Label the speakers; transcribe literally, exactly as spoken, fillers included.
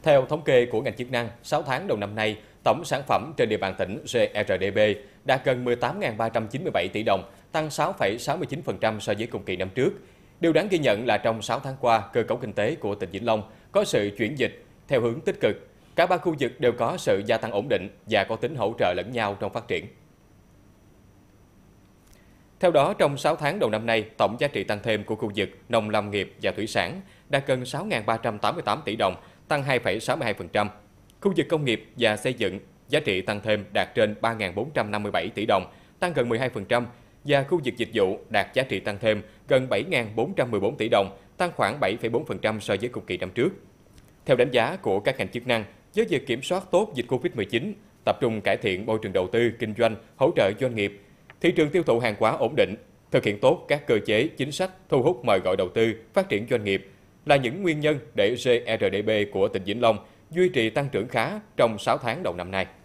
Speaker 1: Theo thống kê của ngành chức năng, sáu tháng đầu năm nay, tổng sản phẩm trên địa bàn tỉnh giê rờ đê bê đạt gần mười tám nghìn ba trăm chín mươi bảy tỷ đồng, tăng sáu phẩy sáu mươi chín phần trăm so với cùng kỳ năm trước. Điều đáng ghi nhận là trong sáu tháng qua, cơ cấu kinh tế của tỉnh Vĩnh Long có sự chuyển dịch theo hướng tích cực. Cả ba khu vực đều có sự gia tăng ổn định và có tính hỗ trợ lẫn nhau trong phát triển. Theo đó, trong sáu tháng đầu năm nay, tổng giá trị tăng thêm của khu vực nông lâm nghiệp và thủy sản đạt gần sáu nghìn ba trăm tám mươi tám tỷ đồng, tăng hai phẩy sáu mươi hai phần trăm. Khu vực công nghiệp và xây dựng, giá trị tăng thêm đạt trên ba nghìn bốn trăm năm mươi bảy tỷ đồng, tăng gần mười hai phần trăm. Và khu vực dịch vụ đạt giá trị tăng thêm gần bảy nghìn bốn trăm mười bốn tỷ đồng, tăng khoảng bảy phẩy bốn phần trăm so với cùng kỳ năm trước. Theo đánh giá của các ngành chức năng, với việc kiểm soát tốt dịch Covid mười chín, tập trung cải thiện môi trường đầu tư, kinh doanh, hỗ trợ doanh nghiệp, thị trường tiêu thụ hàng hóa ổn định, thực hiện tốt các cơ chế, chính sách thu hút mời gọi đầu tư, phát triển doanh nghiệp là những nguyên nhân để giê rờ đê bê của tỉnh Vĩnh Long duy trì tăng trưởng khá trong sáu tháng đầu năm nay.